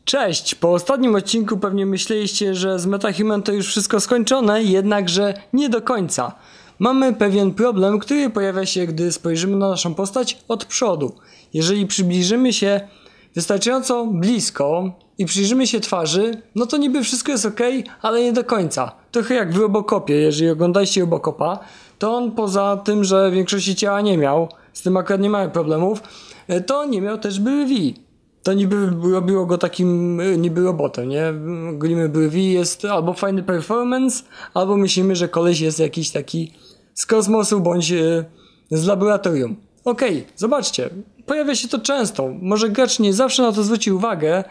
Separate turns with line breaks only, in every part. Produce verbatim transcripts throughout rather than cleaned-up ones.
Cześć! Po ostatnim odcinku pewnie myśleliście, że z MetaHuman to już wszystko skończone, jednakże nie do końca. Mamy pewien problem, który pojawia się, gdy spojrzymy na naszą postać od przodu. Jeżeli przybliżymy się wystarczająco blisko i przyjrzymy się twarzy, no to niby wszystko jest ok, ale nie do końca. Trochę jak w Robocopie. Jeżeli oglądaliście Robocopa, to on poza tym, że większości ciała nie miał, z tym akurat nie mamy problemów, to nie miał też brwi. To niby robiło go takim niby robotem, nie? Golimy brwi, jest albo fajny performance, albo myślimy, że koleś jest jakiś taki z kosmosu bądź e, z laboratorium. Okej, okay, zobaczcie, pojawia się to często. Może gracz nie zawsze na to zwróci uwagę,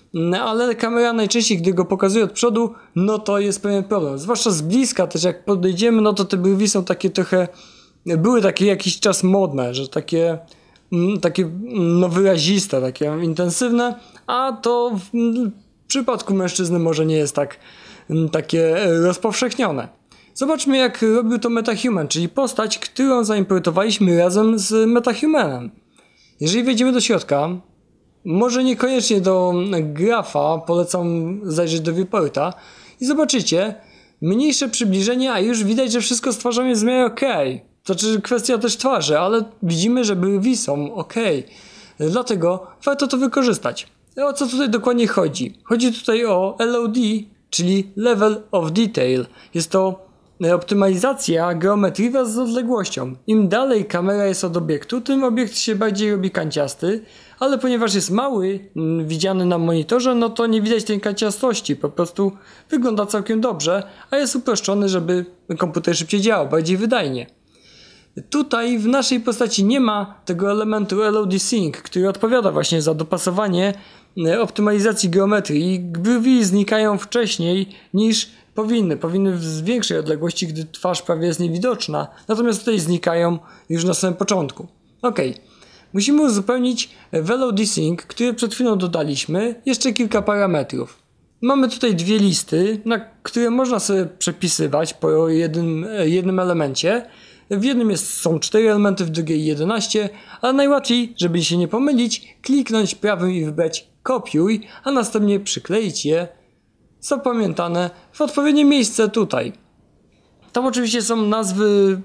ale kamera najczęściej, gdy go pokazuje od przodu, no to jest pewien problem. Zwłaszcza z bliska też jak podejdziemy, no to te brwi są takie trochę, były takie jakiś czas modne, że takie... takie no wyraziste, takie intensywne, a to w, w przypadku mężczyzny może nie jest tak takie rozpowszechnione. Zobaczmy, jak robił to MetaHuman, czyli postać, którą zaimportowaliśmy razem z MetaHumanem. Jeżeli wejdziemy do środka, może niekoniecznie do grafa, polecam zajrzeć do viewporta i zobaczycie mniejsze przybliżenie, a już widać, że wszystko z twarzą jest w miarę okej. To znaczy kwestia też twarzy, ale widzimy, że brwi są ok. Dlatego warto to wykorzystać. O co tutaj dokładnie chodzi? Chodzi tutaj o L O D, czyli Level of Detail. Jest to optymalizacja geometrii wraz z odległością. Im dalej kamera jest od obiektu, tym obiekt się bardziej robi kanciasty, ale ponieważ jest mały, widziany na monitorze, no to nie widać tej kanciastości. Po prostu wygląda całkiem dobrze, a jest uproszczony, żeby komputer szybciej działał, bardziej wydajnie. Tutaj w naszej postaci nie ma tego elementu L O D Sync, który odpowiada właśnie za dopasowanie optymalizacji geometrii. Brwi znikają wcześniej niż powinny. Powinny z większej odległości, gdy twarz prawie jest niewidoczna. Natomiast tutaj znikają już na samym początku. Ok. Musimy uzupełnić w L O D Sync, który przed chwilą dodaliśmy, jeszcze kilka parametrów. Mamy tutaj dwie listy, na które można sobie przepisywać po jednym, jednym elemencie. W jednym jest, są cztery elementy, w drugiej jedenaście, ale najłatwiej, żeby się nie pomylić, kliknąć prawym i wybrać kopiuj, a następnie przykleić je zapamiętane w odpowiednie miejsce tutaj. Tam oczywiście są nazwy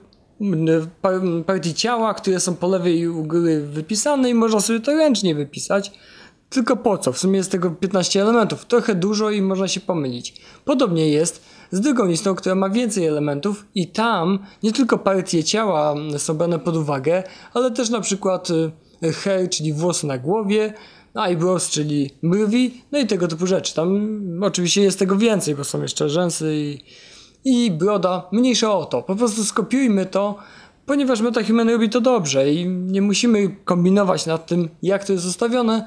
partii ciała, które są po lewej u góry wypisane i można sobie to ręcznie wypisać. Tylko po co? W sumie jest tego piętnaście elementów. Trochę dużo i można się pomylić. Podobnie jest z drugą listą, która ma więcej elementów i tam nie tylko partie ciała są brane pod uwagę, ale też na przykład hair, czyli włosy na głowie, eyebrows, czyli brwi, no i tego typu rzeczy. Tam oczywiście jest tego więcej, bo są jeszcze rzęsy i, i broda. Mniejsza o to. Po prostu skopiujmy to, ponieważ MetaHuman robi to dobrze i nie musimy kombinować nad tym, jak to jest ustawione,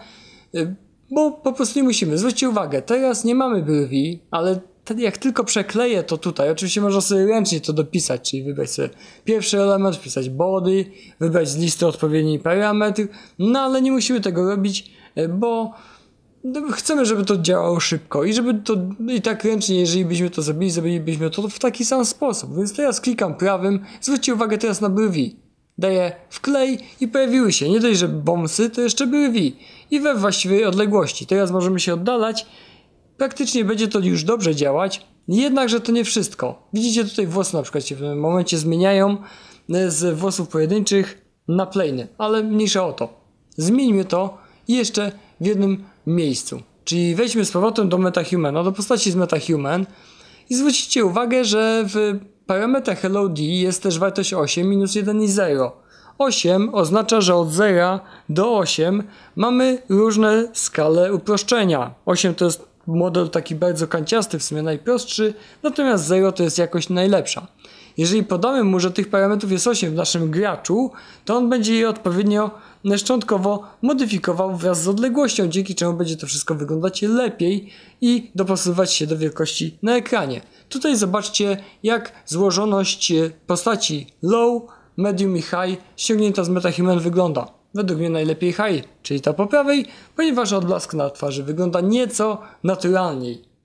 bo po prostu nie musimy. Zwróćcie uwagę, teraz nie mamy brwi, ale jak tylko przekleję to tutaj, oczywiście można sobie ręcznie to dopisać, czyli wybrać sobie pierwszy element, wpisać body, wybrać z listy odpowiedni parametr, no ale nie musimy tego robić, bo chcemy, żeby to działało szybko i żeby to i tak ręcznie, jeżeli byśmy to zrobili, zrobilibyśmy to w taki sam sposób. Więc teraz klikam prawym, zwróćcie uwagę teraz na brwi. Daję wklej i pojawiły się nie dość, że bombsy, to jeszcze brwi i we właściwej odległości. Teraz możemy się oddalać. Praktycznie będzie to już dobrze działać, jednakże to nie wszystko. Widzicie tutaj włosy na przykład się w tym momencie zmieniają z włosów pojedynczych na plejny, ale mniejsza o to. Zmieńmy to jeszcze w jednym miejscu. Czyli wejdźmy z powrotem do MetaHumana, do postaci z MetaHuman i zwróćcie uwagę, że w parametrach L O D jest też wartość osiem, minus jeden i zero. osiem oznacza, że od zera do osiem mamy różne skale uproszczenia. osiem to jest model taki bardzo kanciasty, w sumie najprostszy, natomiast zero to jest jakość najlepsza. Jeżeli podamy mu, że tych parametrów jest osiem w naszym graczu, to on będzie je odpowiednio szczątkowo modyfikował wraz z odległością, dzięki czemu będzie to wszystko wyglądać lepiej i dopasowywać się do wielkości na ekranie. Tutaj zobaczcie, jak złożoność postaci low, medium i high ściągnięta z MetaHuman wygląda. Według mnie najlepiej high, czyli ta po prawej, ponieważ odblask na twarzy wygląda nieco naturalniej.